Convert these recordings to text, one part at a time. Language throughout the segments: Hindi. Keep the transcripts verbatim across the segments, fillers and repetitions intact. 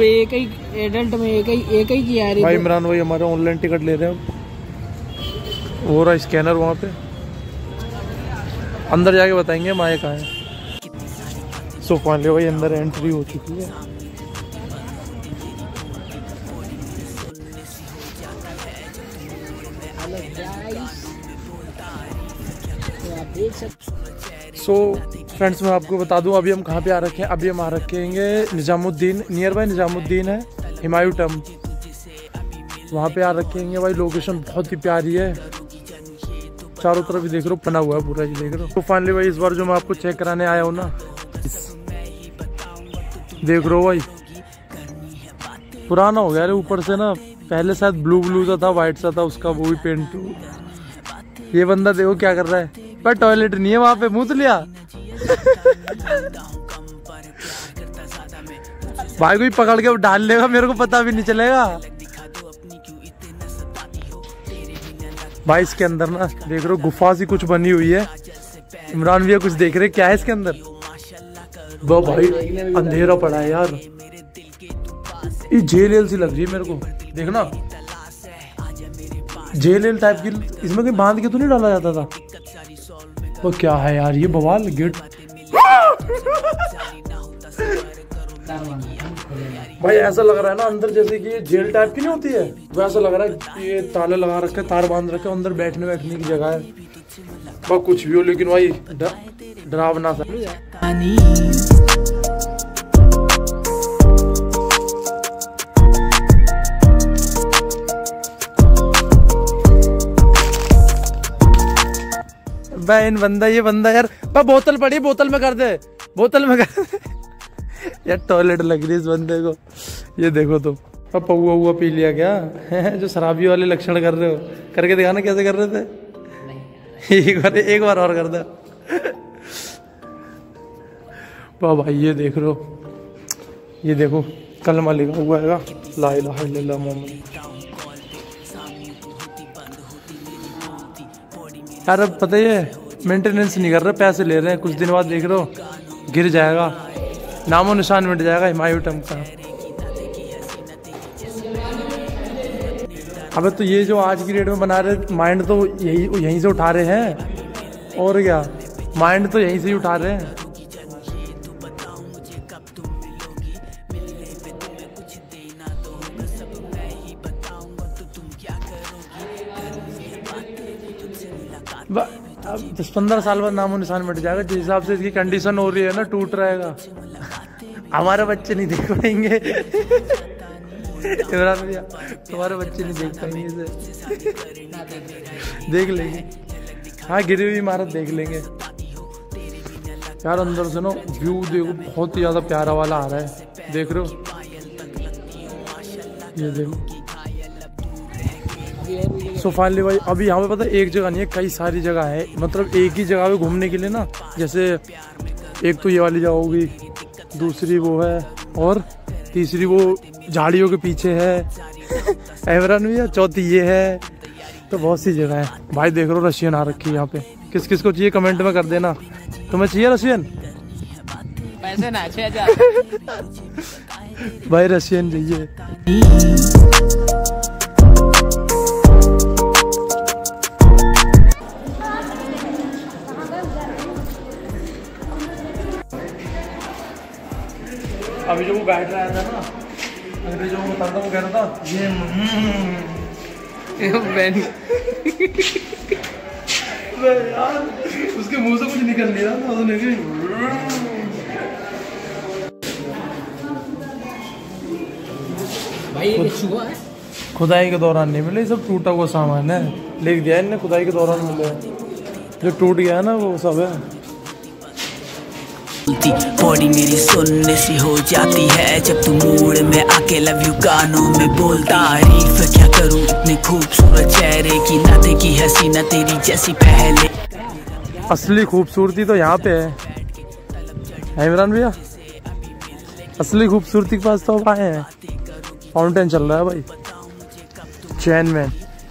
एक ही एडल्ट में एक ही एक ही किया है भाई। इमरान भाई हमारा ऑनलाइन टिकट ले रहे हैं, हो रहा स्कैनर वहाँ पे, अंदर जाके बताएंगे माए कहाँ है। सो फाइनली भाई अंदर एंट्री हो चुकी है। सो फ्रेंड्स मैं आपको बता दूं अभी हम कहाँ पे आ रखे हैं। अभी हम आ रखेंगे निजामुद्दीन, नियर बाय निजामुद्दीन है हिमायू टम, वहाँ पे आ रखेंगे भाई। लोकेशन बहुत ही प्यारी है, चारों तरफ देख रहे हो बना हुआ है पूरा, ये देख रहे हो। तो फाइनली भाई इस बार जो मैं आपको चेक कराने आया हूँ ना, देख रहे हो भाई पुराना हो गया है ऊपर से ना, पहले शायद ब्लू ब्लू सा था, व्हाइट सा था उसका, वो भी पेंट। ये बंदा देखो क्या कर रहा है, पर टॉयलेट नहीं है वहां पे, मुंह तो लिया भाई कोई पकड़ के डाल लेगा, मेरे को पता भी नहीं चलेगा भाई। इसके अंदर ना देख रहे हो गुफा सी कुछ बनी हुई है। इमरान भैया कुछ देख रहे क्या है इसके अंदर? वो भाई अंधेरा पड़ा है यार, ये जेल एल सी लग रही है मेरे को, देखना जेल एल टाइप की। इसमें कहीं बांध के तो नहीं डाला जाता था? वो क्या है यार ये बवाल गेट भाई। ऐसा लग रहा है ना अंदर जैसे कि ये जेल टाइप की नहीं होती है, वैसा लग रहा है कि ये ताले लगा रखे, तार बांध रखे, अंदर बैठने बैठने की जगह है। बस कुछ भी हो लेकिन भाई डरावना सा। इन बंदा ये बंदा यार, बोतल पड़ी, बोतल में कर दे, बोतल में कर दे यार। टॉयलेट लग रही है इस बंदे को, ये देखो तुम। तो पौआ हुआ पी लिया क्या जो शराबी वाले लक्षण कर रहे हो? करके दिखाना कैसे कर रहे थे। एक बार एक बार और कर दे भाई। ये देख रहे हो, ये देखो कलमा लिखा हुआ है ला इलाहा इल्लल्लाह मोहम्मद। यार अब पता ही है मेंटेनेंस नहीं कर रहे, पैसे ले रहे हैं, कुछ दिन बाद देख रहे हो गिर जाएगा, नामो निशान मिट जाएगा हिमायू टम का। अबे तो ये जो आज की डेट में बना रहे माइंड तो यही यहीं से उठा रहे हैं, और क्या माइंड तो यहीं से ही उठा रहे हैं। अब दस पंद्रह साल बाद नामो निशान मिट जाएगा, जिस हिसाब से इसकी कंडीशन हो रही है ना, टूट रहेगा। हमारे बच्चे नहीं देख पाएंगे इमरान भैया, तुम्हारे बच्चे नहीं देख पाएंगे इसे देख लेंगे, हाँ गिरी हुई इमारत देख लेंगे यार। अंदर से ना व्यू देखो बहुत ही ज्यादा प्यारा वाला आ रहा है, देख रहे हो ये देखो। सो फाइनली भाई अभी यहाँ पे पता है एक जगह नहीं है, कई सारी जगह है, मतलब एक ही जगह पे घूमने के लिए ना। जैसे एक तो ये वाली जगह होगी, दूसरी वो है, और तीसरी वो झाड़ियों के पीछे है एवरन भी है, चौथी ये है, तो बहुत सी जगह है भाई। देख लो रशियन आ रखी है यहाँ पे, किस किस को चाहिए कमेंट में कर देना। तुम्हें चाहिए रशियन? पैसे ना छह हजार भाई रशियन चाहिए। अभी जो वो बैठ रहा था ना अंग्रेजों को बताता, वो कह रहा था ये यार उसके मुंह से कुछ निकल नहीं रहा था, उसने भी भाई हुआ है। खुदाई के दौरान नहीं मिले, सब टूटा हुआ सामान है, लिख दिया इनने खुदाई के दौरान मिले, जो टूट गया है ना वो सब है। बॉडी मेरी सुनने सी हो जाती है जब तू मूड में आके लव यू गानों में बोलता। तारीफ क्या करूं इतने खूबसूरत चेहरे की, ना देखी हसीना तेरी जैसी पहले। असली खूबसूरती तो यहाँ पे है इमरान भैया, असली खूबसूरती के पास तो अब आए हैं। फाउंटेन चल रहा है भाई चैन में।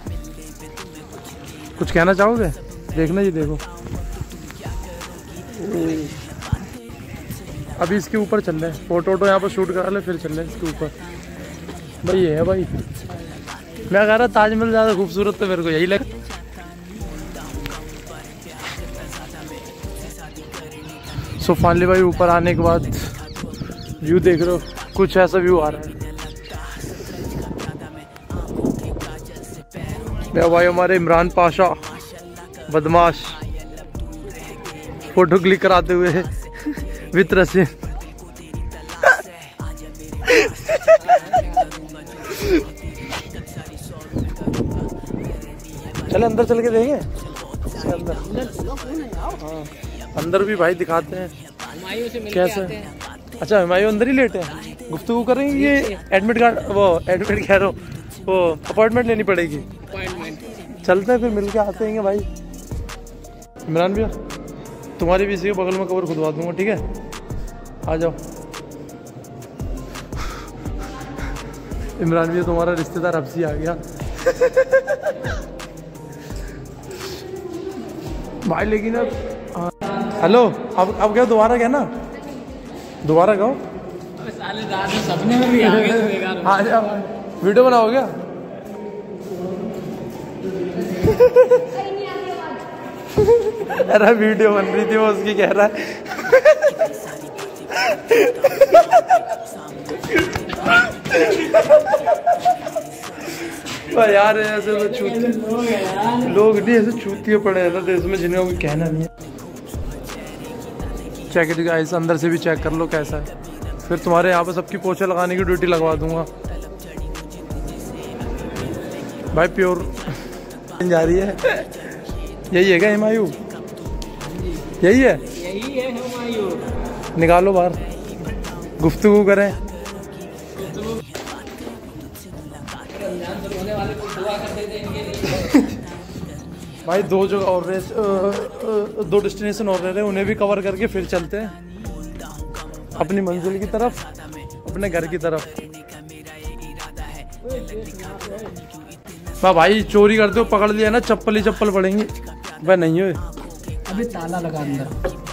कुछ कहना चाहोगे? देखना जी देखो अभी इसके ऊपर चल रहे हैं, फोटो वोटो यहाँ पर शूट करा ले फिर चल रहे हैं इसके ऊपर। भाई ये है भाई, मैं कह रहा ताजमहल ज़्यादा खूबसूरत तो मेरे को यही लगा। सो फाइनली भाई ऊपर आने के बाद व्यू देख रहे हो, कुछ ऐसा व्यू आ रहा है। मैं भाई हमारे इमरान पाशा बदमाश फोटो क्लिक कराते हुए विद रसीन। चले अंदर चल के देखें अंदर। हाँ अंदर भी भाई दिखाते हैं कैसे। अच्छा हुमायूं अंदर ही लेटे हैं, गुफ्तगू करेंगे। ये एडमिट कार्ड वो एडमिट कह रहा हूँ वो अपॉइंटमेंट लेनी पड़ेगी। चलते हैं फिर मिल के आते हैं भाई। इमरान भैया तुम्हारी भी इसी के बगल में कवर खुदवा दूंगा, ठीक है? आ जाओ। इमरान भैया तुम्हारा रिश्तेदार हब्सी आ गया भाई। लेकिन अब हेलो, अब अब क्या दोबारा क्या ना दोबारा कहो। साले रात में सपने में भी आ गए। आ जाओ, वीडियो बनाओगे क्या? अरे वीडियो बन रही थी वो उसकी, कह रहा है यार ऐसे तो चूतिए लोग नहीं, ऐसे चूतिए पड़े हैं ना देश में जिन्हें कोई कहना नहीं है। चेक इट गाइस, अंदर से भी चेक कर लो कैसा है, फिर तुम्हारे यहाँ पे सबकी पोछे लगाने की ड्यूटी लगवा दूंगा भाई। प्योर जा रही है, यही है क्या हुमायूं? यही है, यही है हुमायूं। निकालो बाहर, गुफ्तगू करें। भाई दो जगह और रहे, दो डेस्टिनेशन और रह रहे, उन्हें भी कवर करके फिर चलते हैं अपनी मंजिल की तरफ, अपने घर की तरफ। वाह भाई चोरी करते हो, पकड़ लिया ना चप्पल ही चप्पल पड़ेंगी। वह नहीं हो अभी ताला लगा अंदर,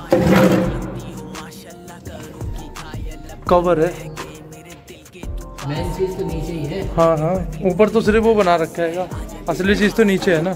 कवर है। मेन चीज तो नीचे ही है। हाँ हाँ ऊपर तो सिर्फ वो बना रखा है, असली चीज तो नीचे है ना।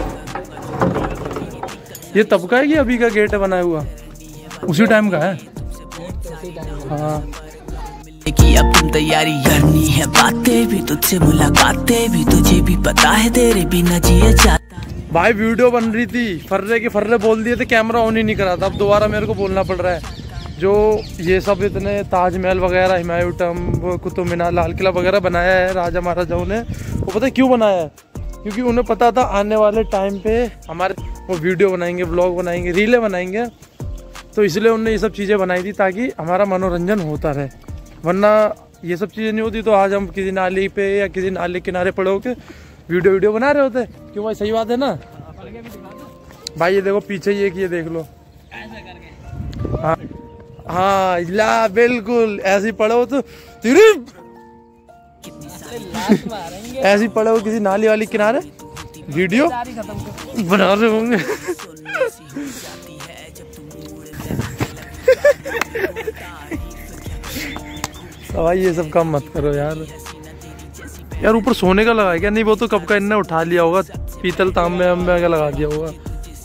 ये तब का है कि अभी का गेट है बनाया हुआ? उसी टाइम का है। हाँ कि अब तुम तैयारी करनी है, बातें भी तुझसे मुलाकातें भी, तुझे भी पता है तेरे बिना जिया जाता। भाई वीडियो बन रही थी, फर्रे के फर्रे बोल दिए थे, कैमरा ऑन ही नहीं करा था। अब दोबारा मेरे को बोलना पड़ रहा है। जो ये सब इतने ताजमहल वगैरह, हुमायूं टॉम्ब, कुतुब मीनार, लाल किला वगैरह बनाया है राजा महाराजाओं ने, वो पता है क्यों बनाया है? क्योंकि उन्हें पता था आने वाले टाइम पे हमारे वो वीडियो बनाएंगे, ब्लॉग बनाएंगे, रीलें बनाएंगे, तो इसलिए उन्होंने ये सब चीज़ें बनाई थी ताकि हमारा मनोरंजन होता रहे। वरना ये सब चीज़ें नहीं होती तो आज हम किसी नाली पे या किसी नाले किनारे पड़े होके वीडियो वीडियो बना रहे होते। क्यों भाई, सही बात है ना भाई? ये देखो पीछे ये ये देख लो। हाँ हाँ ला बिल्कुल ऐसे ही पड़े हो तो ऐसे ही पड़े हो किसी नाली वाली किनारे वीडियो बना रहे होंगे। भाई ये सब काम मत करो यार। यार ऊपर सोने का लगाया क्या? नहीं वो तो कब का इनने उठा लिया होगा, पीतल तांबे अम्बे का लगा दिया होगा।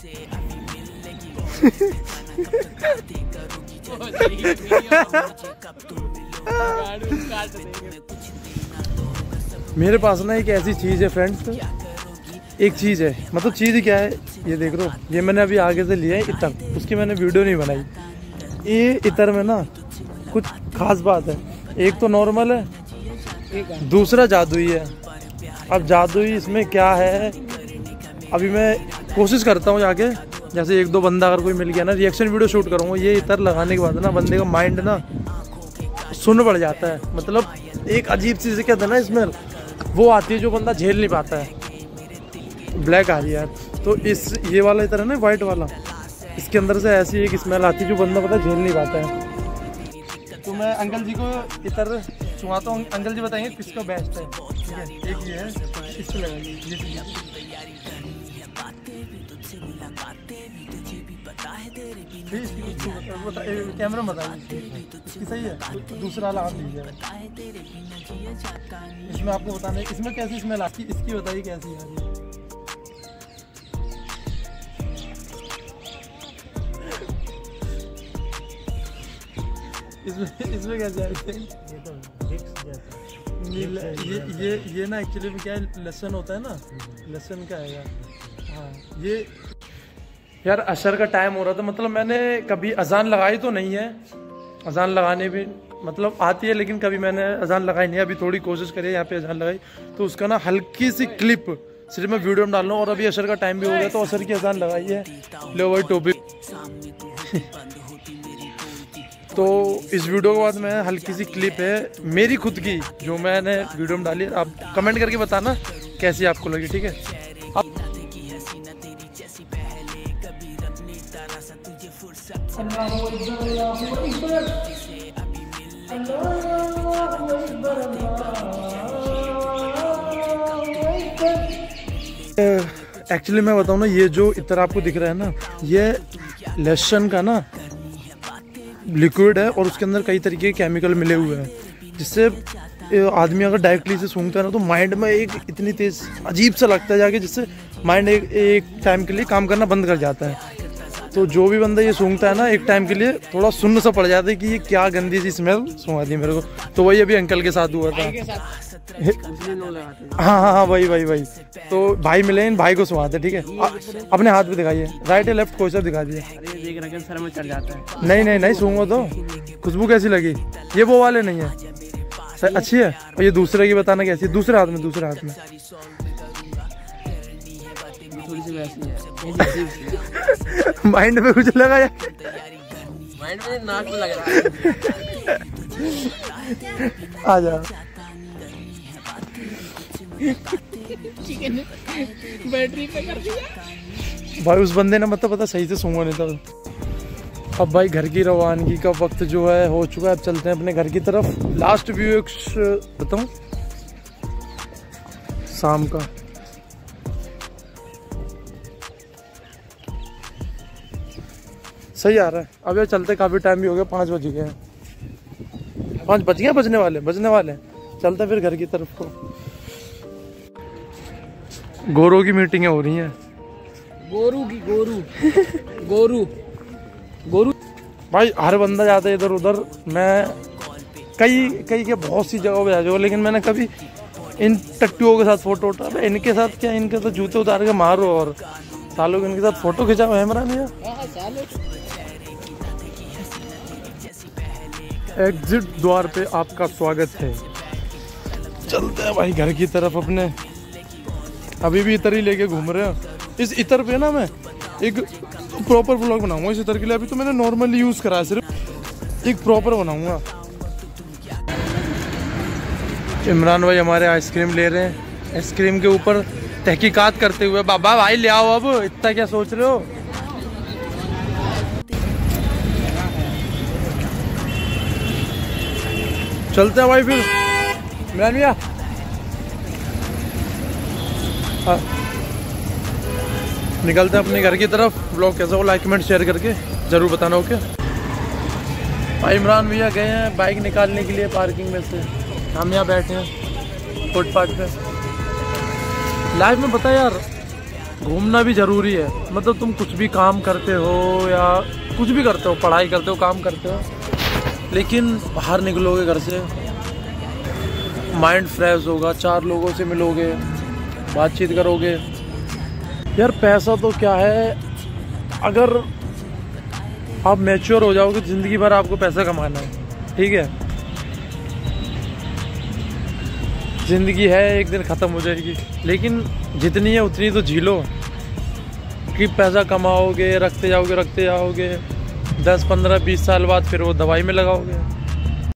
मेरे पास ना एक ऐसी चीज है फ्रेंड्स, एक चीज है, मतलब चीज ही क्या है ये देख लो। ये मैंने अभी आगे से लिया है इतर, उसकी मैंने वीडियो नहीं बनाई। ये इतर में ना कुछ खास बात है, एक तो नॉर्मल है, दूसरा जादुई है। अब जादुई इसमें क्या है, अभी मैं कोशिश करता हूँ जाके, जैसे एक दो बंदा अगर कोई मिल गया ना, रिएक्शन वीडियो शूट करूँगा। ये इतर लगाने के बाद ना बंदे का माइंड ना सुन पड़ जाता है, मतलब एक अजीब चीज़ से कहते हैं ना स्मेल, वो आती है जो बंदा झेल नहीं पाता है। ब्लैक आ रही है यार, तो इस ये वाला इतर है ना वाइट वाला, इसके अंदर से ऐसी एक स्मेल आती है जो बंदा पता झेल नहीं पाता है। तो मैं अंकल जी को इतर चुहाता हूँ, अंकल जी बताएंगे किसका बेस्ट है। ठीक है, एक ये है, इसको लगाइए। कैमरा बता इसकी सही है, दूसरा वाला आप लीजिए। इसमें आपको बताना है इसमें कैसी स्मेल आती है, इसकी बताइए कैसी आ रही है। इसमें इसमें कैसे आ रही है? ये तो मिक्स जैसा ये ये ये ना एक्चुअली में क्या है, लहसुन होता है ना, लहसुन का है हाँ। ये यार असर का टाइम हो रहा था, मतलब मैंने कभी अजान लगाई तो नहीं है, अजान लगाने भी मतलब आती है लेकिन कभी मैंने अजान लगाई नहीं है। अभी थोड़ी कोशिश करी यहाँ पे अजान लगाई तो उसका ना हल्की सी क्लिप सिर्फ मैं वीडियो में डाल रहा हूँ। और अभी असर का टाइम भी हो गया तो असर की अजान लगाई है। लो वही टॉपिक तो इस वीडियो के बाद में हल्की सी क्लिप है मेरी खुद की जो मैंने वीडियो में डाली। आप कमेंट करके बताना कैसी आपको लगी, ठीक है। अब एक्चुअली मैं बताऊँ ना, ये जो इतना आपको दिख रहा है ना, ये लहसुन का ना लिक्विड है और उसके अंदर कई तरीके के केमिकल मिले हुए हैं, जिससे आदमी अगर डायरेक्टली से सूंघता है ना तो माइंड में एक इतनी तेज अजीब सा लगता है जाके, जिससे माइंड एक एक टाइम के लिए काम करना बंद कर जाता है। तो जो भी बंदा ये सूंघता है ना एक टाइम के लिए थोड़ा सुन्न सा पड़ जाता है कि ये क्या गंदी सी स्मेल सूंघा दी मेरे को। तो वही अभी अंकल के साथ हुआ था। हाँ हाँ हाँ वही वही वही तो भाई मिले, इन भाई को सुहाते, ठीक है। अपने हाथ पे दिखाइए, राइट या लेफ्ट कोई सा दिखा दिए। सर में चढ़ जाता है। नहीं नहीं नहीं सूंघो तो। खुशबू कैसी लगी? ये वो वाले नहीं है, अच्छी है। और ये दूसरे की बताना कैसी है? दूसरे हाथ में, दूसरे हाथ में थोड़ी सी वैसी है। माइंड में कुछ लगा यार? माइंड में नाक में लग रहा है। आ जा बैटरी पे कर दिया भाई। उस बंदे ने मतलब पता सही से सूंघा नहीं था। अब भाई घर की रवानगी का वक्त जो है हो चुका है, अब चलते हैं अपने घर की तरफ। लास्ट व्यू बताऊं शाम का, सही आ रहा है। अब यार चलते काफी टाइम भी हो गया, पाँच बज गए हैं, पाँच बज गए बजने वाले बजने वाले चलते फिर घर की तरफ को। गोरू की मीटिंगें हो रही हैं। गोरू की गोरू गोरू गोरू भाई हर बंदा जाता है इधर उधर। मैं कई कई के बहुत सी जगहों पे आ जाऊँ, लेकिन मैंने कभी इन टट्टुओं के साथ फोटो उठा। इनके साथ क्या, इनके तो जूते उतार के मारो और सालों इनके साथ फोटो खिंचाओ है इमरान भैया। एग्जिट द्वार पे आपका स्वागत है। चलते हैं भाई घर की तरफ अपने। अभी भी इतर ही लेके घूम रहे हैं। इस इतर पे ना मैं एक प्रॉपर ब्लॉग बनाऊंगा इस इतर के लिए। अभी तो मैंने नॉर्मली यूज करा है, सिर्फ एक प्रॉपर बनाऊंगा। इमरान भाई हमारे आइसक्रीम ले रहे हैं, आइसक्रीम के ऊपर तहकीकात करते हुए। बाबा भाई ले आओ, अब इतना क्या सोच रहे हो? चलते हैं भाई फिर इमरान भैया। निकलते हैं अपने घर की तरफ। ब्लॉग कैसा हो लाइक कमेंट शेयर करके जरूर बताना। ओके भाई इमरान भैया गए हैं बाइक निकालने के लिए पार्किंग में से। हम यहाँ बैठे हैं फुटपाथ पे। लाइफ में पता है यार, घूमना भी जरूरी है। मतलब तुम कुछ भी काम करते हो या कुछ भी करते हो, पढ़ाई करते हो, काम करते हो, लेकिन बाहर निकलोगे घर से माइंड फ्रेश होगा, चार लोगों से मिलोगे, बातचीत करोगे। यार पैसा तो क्या है, अगर आप मैच्योर हो जाओगे जिंदगी भर आपको पैसा कमाना है, ठीक है। जिंदगी है एक दिन ख़त्म हो जाएगी, लेकिन जितनी है उतनी तो जी लो। कि पैसा कमाओगे, रखते जाओगे रखते जाओगे, दस पंद्रह बीस साल बाद फिर वो दवाई में लगाओगे।